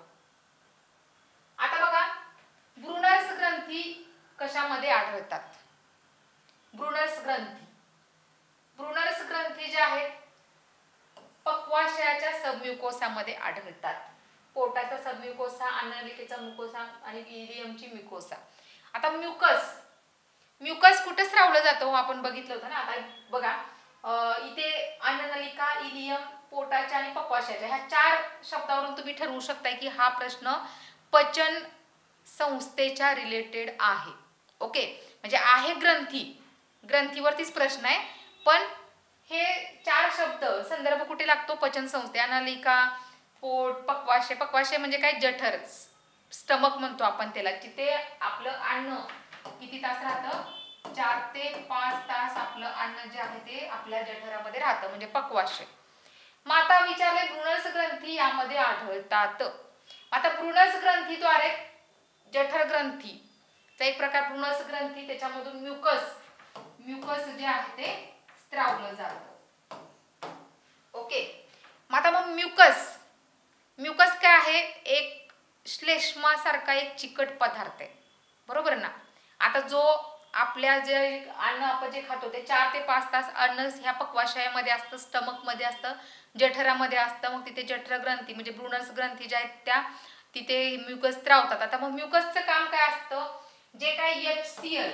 आता बघा, ब्रुनर्स ग्रंथी कशामध्ये आढळतात? ब्रुनर्स ग्रंथी जे आहेत पक्वाशयाच्या सबम्युकोसामध्ये आढळतात. पोटाचा सबम्युकोसा, अन्ननलिकेचा म्युकोसा आणि इलियमची म्युकोसा. आता म्युकस कुठे स्त्रावलं जातं? आपण बघितलं होतं ना. आता बघा, इथे अन्ननलिका, इलियम, पोटाच्या आणि पक्वाशयाच्या ह्या 4 शब्दावरून तुम्ही ठरवू शकताय की हा प्रश्न पचन संस्थेच्या रिलेटेड आहे. ओके, म्हणजे आहे ग्रंथीवरतीच प्रश्न आहे, पण हे 4 शब्द संदर्भ कुठे लागतो? पचन संस्थे. अन्ननलिका, पोट, पक्वाशय म्हणजे काय? जठर, स्टमक म्हणतो आपण त्याला. तिथे आपलं अन्न किती तास राहतं? 4 ते 5 तास आपलं अन्न जे आहे ते आपल्या जठरामध्ये राहतं, म्हणजे पक्वाशय. मग आता विचारले ब्रुनर्स ग्रंथी यामध्ये आढळतात. आता ब्रुनर्स ग्रंथीद्वारे जठर ग्रंथीचा एक प्रकार ब्रुनर्स ग्रंथी, त्याच्यामधून म्युकस जे आहे ते स्त्रावलं जातं. ओके. मग आता मग म्युकस काय आहे? एक श्लेष्मासारखा एक चिकट पदार्थ आहे, बरोबर ना. आता जो आपल्या जे अन्न आपण जे खातो ते 4 ते 5 तास अन्न ह्या पक्वाशयामध्ये असतं, स्टमक मध्ये असतं, जठरामध्ये असतं. मग तिथे जठर ग्रंथी म्हणजे ब्रुनर्स ग्रंथी ज्या आहेत त्या तिथे म्युकस स्त्रावतात. आता मग म्युकसचं काम काय असतं? जे काही HCl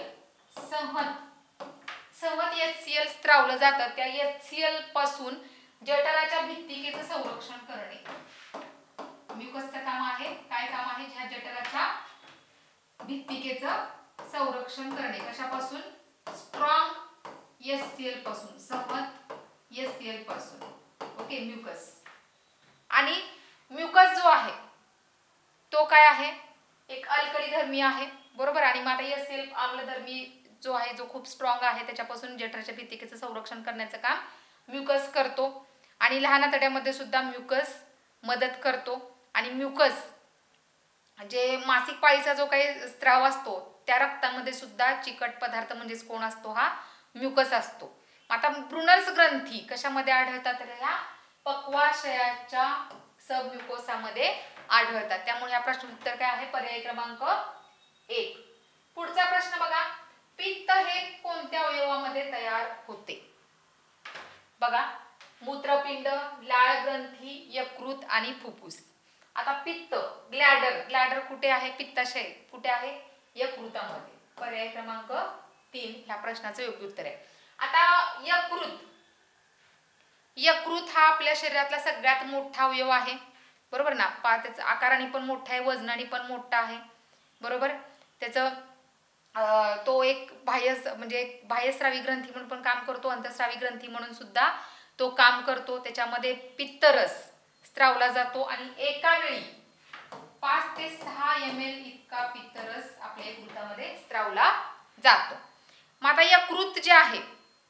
सहमत HCl स्त्रावलं जातं, त्या HCl पासून जठराच्या भित्तिकेचं संरक्षण करणे म्युकसचं काम आहे. काय काम आहे? ह्या जठराच्या भित्तिकेचं संरक्षण करणे. कशापासून? स्ट्रॉंग HCl पासून, सहमत HCl पासून. Okay, mucus. आणि म्युकस जो आहे तो काय आहे? एक अल्कली धर्मी आहे, बरोबर. आणि मग आता HCl आम्लधर्मी जो आहे, जो खूप स्ट्रॉंग आहे, त्याच्यापासून जठराच्या भित्तिकेचं संरक्षण करण्याचं काम म्युकस करतो. आणि लहान आतड्यामध्ये सुद्धा म्युकस मदत करतो. आणि म्युकस जे मासिक पाळीचा जो काही स्त्राव असतो त्या रक्तामध्ये सुद्धा चिकट पदार्थ म्हणजेच कोण असतो? हा म्युकस असतो. आता ब्रुनर्स ग्रंथी कशामध्ये आढळतात? तर ह्या पक्वाशयाच्या सबम्युकोसामध्ये आढळतात. त्यामुळे या प्रश्नाचं उत्तर काय आहे? पर्याय क्रमांक 1. पुढचा प्रश्न बघा, पित्त हे कोणत्या अवयवामध्ये तयार होते? बघा, मूत्रपिंड, लाळ ग्रंथी, यकृत आणि फुफ्फुस. आता पित्त, ग्लॅडर कुठे आहे? पित्ताशय कुठे आहे? यकृतामध्ये. पर्याय क्रमांक 3 ह्या प्रश्नाचं योग्य उत्तर आहे. आता यकृत हा आपल्या शरीरातला सगळ्यात मोठा अवयव आहे, बरोबर ना. त्याचा आकाराने पण मोठा आहे, वजनाने पण मोठा आहे, बरोबर. त्याचं तो एक बाह्यस्रावी ग्रंथी म्हणून पण काम करतो, अंतःस्रावी ग्रंथी म्हणून सुद्धा तो काम करतो. त्याच्यामध्ये पित्तरस स्त्रावला जातो आणि एका वेळी 5 ते 6 ml इतका पित्तरस आपल्या यकृतामध्ये स्त्रावला जातो. मग आता यकृत जे आहे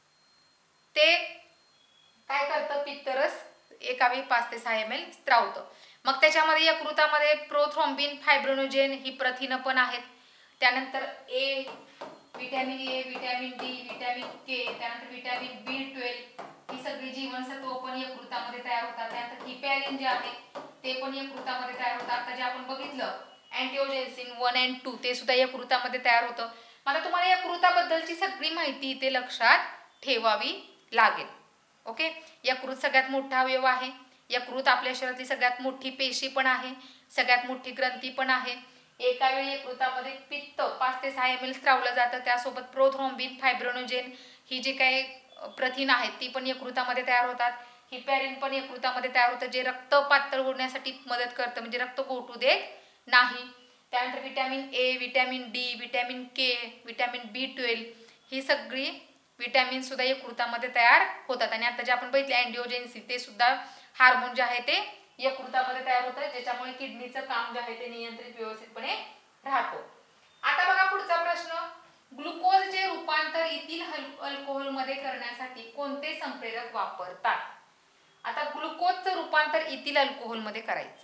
ते काय करतं, पित्तरस एका वेळी 5 ते 6 ml स्त्रावतं. मग त्याच्यामध्ये यकृतामध्ये प्रोथ्रोम्बिन, फायब्रोनोजेन ही प्रथिनं पण आहेत. त्यानंतर vitamin A, vitamin D, vitamin K, त्यानंतर विटॅमिन B12 ही सगळी जीवनसत्व पण यकृतामध्ये तयार होतात. त्यानंतर हिपॅरिन जे आहे ते पण यकृतामध्ये तयार होतात. आता जे आपण बघितलं अँटिओजेन्सिन 1 आणि 2 ते सुद्धा यकृतामध्ये तयार होतं. आता तुम्हाला यकृताबद्दलची सगळी माहिती इथे लक्षात ठेवावी लागेल. ओके. यकृत सगळ्यात मोठा अवयव आहे. यकृत आपल्या शरीरातली सगळ्यात मोठी पेशी पण आहे, सगळ्यात मोठी ग्रंथी पण आहे. एका वेळी यकृतामध्ये पित्त 5 ते 6 ml स्त्रावलं जातं. त्यासोबत प्रोथ्रोम्बिन, फायब्रोनोजेन ही जी काही प्रथिनं आहेत ती पण यकृतामध्ये तयार होतात. हिपॅरिन पण यकृतामध्ये तयार होतं, जे रक्त पातळ होण्यासाठी मदत करतं, म्हणजे रक्त गोठू देत नाही. त्यानंतर vitamin A, vitamin D, vitamin K, vitamin B12 ही सगळी विटॅमिन सुद्धा यकृतामध्ये तयार होतात. आणि आता जे आपण बघितले अँटिओजेन्सिन ते सुद्धा हार्मोन जे आहे ते यकृतामध्ये तयार होतं, ज्याच्यामुळे किडनीचं काम जे आहे ते नियंत्रित व्यवस्थितपणे राहतो. आता बघा पुढचा प्रश्न, ग्लुकोजचे रूपांतर इथिल अल्कोहोलमध्ये करण्यासाठी कोणते संप्रेरक वापरतात? आता ग्लुकोजचं रूपांतर इथिल अल्कोहोलमध्ये करायचं,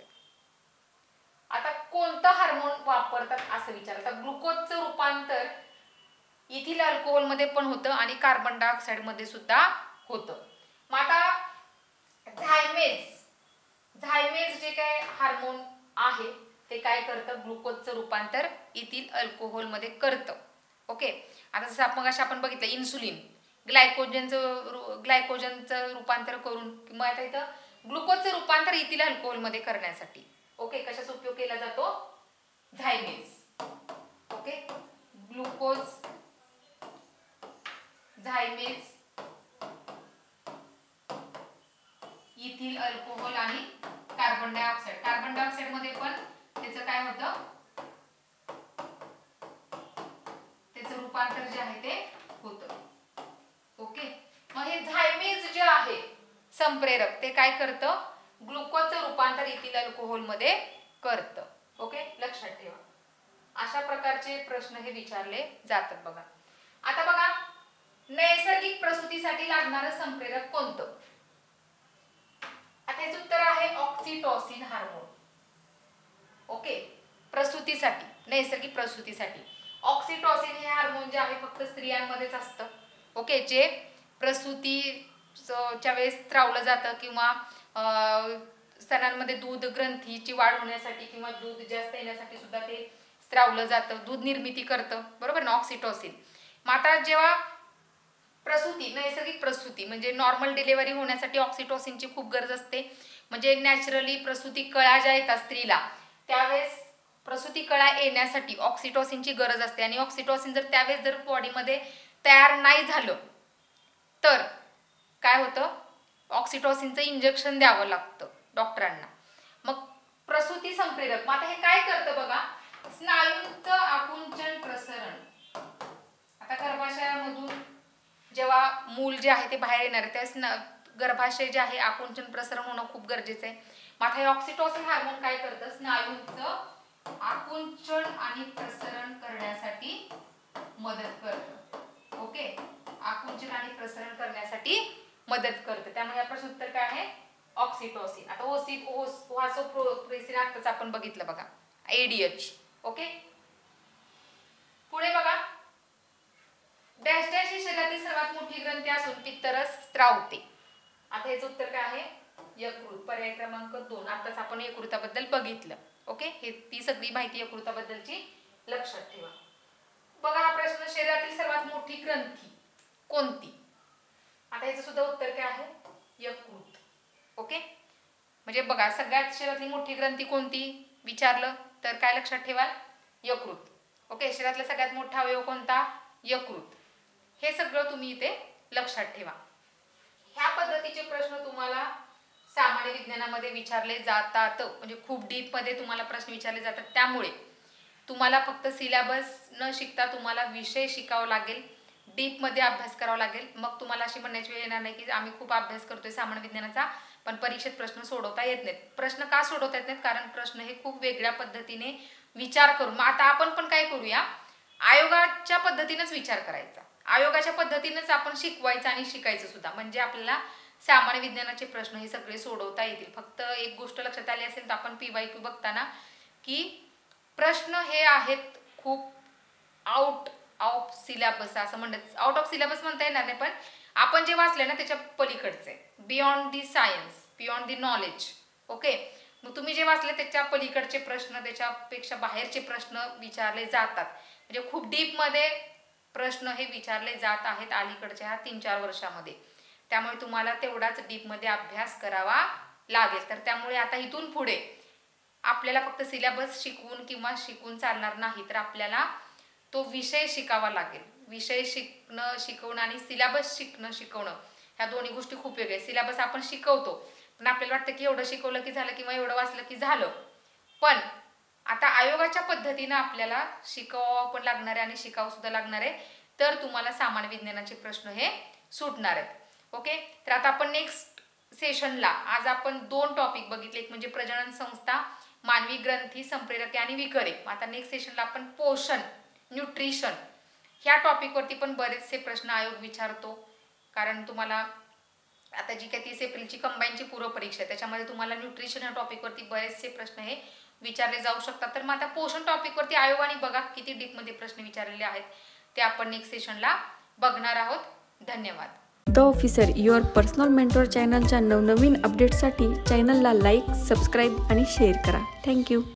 आता कोणतं हार्मोन वापरतात असं विचारतात. ग्लुकोजचं रूपांतर इथिल अल्कोहोलमध्ये पण होतं आणि कार्बन डायऑक्साइड मध्ये सुद्धा होतं. मग आता झायमेज जे काय हार्मोन आहे ते काय करतं, ग्लुकोजचं रूपांतर इथिल अल्कोहोलमध्ये करतं. ओके. आता जसं आपण बघितलं इन्सुलिन ग्लायकोजनचं रूपांतर करून, किंवा आता इथं ग्लुकोजचं रूपांतर इथिल अल्कोहोलमध्ये करण्यासाठी ओके कशाचा उपयोग केला जातो, zymase. Okay. Glucose zymase ethyl alcohol आणि कार्बन डायऑक्साइड मध्ये पण त्याचं काय होतं, त्याचं रूपांतर जे आहे ते होतं. ओके. मग हे झायमेज जे आहे संप्रेरक ते काय करतं, ग्लुकोजचं रूपांतर इथिल अल्कोहोल मध्ये करतं. ओके, लक्षात ठेवा. अशा प्रकारचे प्रश्न हे विचारले जातात. बघा आता बघा, नैसर्गिक प्रसूतीसाठी लागणारं संप्रेरक कोणतं? आता याचं उत्तर आहे ऑक्सिटोसिन हार्मोन. ओके. प्रसूतीसाठी, नैसर्गिक प्रसूतीसाठी ऑक्सिटोसिन हे हार्मोन जे आहे फक्त स्त्रियांमध्येच असतं. ओके. जे प्रसूतीच्या वेळेस स्त्रावलं जातं, किंवा स्तनांमध्ये दूध ग्रंथीची वाढ होण्यासाठी किंवा दूध जास्त येण्यासाठी सुद्धा ते स्त्रावलं जातं, दूध निर्मिती करतं, बरोबर ना, ऑक्सिटोसिन. मग आता जेव्हा नैसर्गिक प्रसूती म्हणजे नॉर्मल डिलिव्हरी होण्यासाठी ऑक्सिटोसिनची खूप गरज असते. म्हणजे नॅचरली प्रसूती कळा ज्या येतात स्त्रीला, त्यावेळेस प्रसूती कळा येण्यासाठी ऑक्सिटोसिनची गरज असते. आणि ऑक्सिटोसिन त्यावेळेस जर बॉडीमध्ये तयार नाही झालं तर काय होतं, ऑक्सिटोसिनचं इंजेक्शन द्यावं लागतं डॉक्टरांना. मग प्रसूती संप्रेरक, मग आता हे काय करतं बघा, स्नायूंचं आकुंचन प्रसरण. आता गर्भाशयामधून जेव्हा मूल जे आहे ते बाहेर येणार आहे त्यावेळेस गर्भाशय जे आहे आकुंचन प्रसरण होणं खूप गरजेचं आहे. मग आता हे ऑक्सिटोसिन हार्मोन काय करतं, स्नायूंचं आकुंचन आणि प्रसरण करण्यासाठी मदत करतं. ओके. आकुंचन आणि प्रसरण करण्यासाठी मदत करतं. त्यामुळे या प्रश्न उत्तर काय आहे, ऑक्सिटोसिन. आता व्हासोप्रेसिन आताच आपण बघितलं बघा, ADH. ओके. पुढे बघा, डॅश डॅश ही शरीरातील सर्वात मोठी ग्रंथी असून पित्तरस स्त्रावते. आता याचं उत्तर काय आहे, यकृत. पर्याय क्रमांक 2. आताच आपण यकृताबद्दल बघितलं. ओके. हे ती सगळी माहिती यकृताबद्दलची लक्षात ठेवा. बघा हा प्रश्न, शरीरातील सर्वात मोठी ग्रंथी कोणती? आता याचं सुद्धा उत्तर काय आहे, यकृत. ओके. म्हणजे बघा सगळ्यात शरीरातली मोठी ग्रंथी कोणती विचारलं तर काय लक्षात ठेवा, यकृत. ओके, शरीरातला सगळ्यात मोठा अवयव कोणता? यकृत. हे सगळं तुम्ही इथे लक्षात ठेवा. ह्या पद्धतीचे प्रश्न तुम्हाला सामान्य विज्ञानामध्ये विचारले जातात, म्हणजे खूप डीप मध्ये तुम्हाला प्रश्न विचारले जातात. त्यामुळे तुम्हाला फक्त सिलेबस न शिकता तुम्हाला विषय शिकावा लागेल, डीप मध्ये अभ्यास करावा लागेल. मग तुम्हाला अशी म्हणण्याची वेळ येणार नाही की आम्ही खूप अभ्यास करतोय सामान्य विज्ञानाचा पण परीक्षेत प्रश्न सोडवता येत नाहीत. प्रश्न का सोडवता येत नाहीत? कारण प्रश्न हे खूप वेगळ्या पद्धतीने विचार करून, मग आता आपण पण काय करूया, आयोगाच्या पद्धतीनेच विचार करायचा, आयोगाच्या पद्धतीनेच आपण शिकवायचं आणि शिकायचं सुद्धा, म्हणजे आपल्याला सामान्य विज्ञानाचे प्रश्न हे सगळे सोडवता येतील. फक्त एक गोष्ट लक्षात आली असेल तर आपण PYQ बघताना की प्रश्न हे आहेत खूप आउट ऑफ सिलेबस, असं म्हणत आउट ऑफ सिलेबस म्हणता येणार नाही, पण आपण जे वाचले ना त्याच्या पलीकडचे, beyond the science, beyond the knowledge. Okay, मग तुम्ही जे वाचले त्याच्या पलीकडचे प्रश्न, त्याच्यापेक्षा बाहेरचे प्रश्न विचारले जातात, म्हणजे खूप डीप मध्ये प्रश्न हे विचारले जात आहेत अलीकडच्या 3-4 वर्षामध्ये. त्यामुळे तुम्हाला तेवढाच डीप मध्ये अभ्यास करावा लागेल. तर त्यामुळे आता इथून पुढे आपल्याला फक्त सिलेबस शिकवून किंवा शिकून चालणार नाही, तर आपल्याला तो विषय शिकावा लागेल. विषय शिकवणं आणि सिलेबस शिकवणं ह्या दोन्ही गोष्टी खूप वेगळ्या. सिलेबस आपण शिकवतो पण आपल्याला वाटतं की एवढं शिकवलं की झालं किंवा एवढं वाचलं की झालं, पण आता आयोगाच्या पद्धतीनं आपल्याला शिकावं पण लागणार आहे आणि शिकावं सुद्धा लागणार आहे, तर तुम्हाला सामान्य विज्ञानाचे प्रश्न हे सुटणार आहेत. ओके, तर आता आपण नेक्स्ट सेशनला आज आपण 2 टॉपिक बघितले, एक म्हणजे प्रजनन संस्था, मानवी ग्रंथी, संप्रेरके आणि विकरे. आता नेक्स्ट सेशनला आपण पोषण, न्यूट्रिशन ह्या टॉपिकवरती पण बरेचसे प्रश्न आयोग विचारतो, कारण तुम्हाला आता जी काही 30 एप्रिलची कंबाईनची पूर्व परीक्षा आहे त्याच्यामध्ये तुम्हाला न्यूट्रिशन या टॉपिकवरती बरेचसे प्रश्न हे विचारले जाऊ शकतात. तर मग आता पोषण टॉपिकवरती आयोगाने बघा किती डीपमध्ये प्रश्न विचारलेले आहेत ते आपण नेक्स्ट सेशनला बघणार आहोत. धन्यवाद. The officer, your personal mentor चॅनलच्या नवनवीन अपडेट्ससाठी चॅनलला लाईक, सबस्क्राईब आणि शेअर करा. थँक्यू.